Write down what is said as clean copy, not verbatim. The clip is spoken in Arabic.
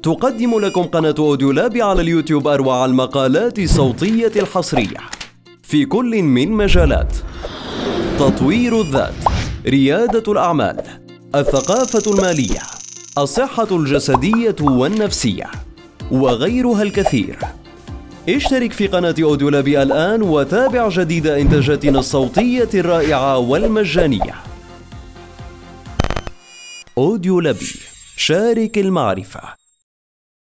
تقدم لكم قناة أوديولاب على اليوتيوب أروع المقالات الصوتية الحصرية في كل من مجالات تطوير الذات، ريادة الأعمال، الثقافة المالية، الصحة الجسدية والنفسية وغيرها الكثير. اشترك في قناة أوديولاب الآن وتابع جديد إنتاجاتنا الصوتية الرائعة والمجانية. أوديولاب، شارك المعرفة.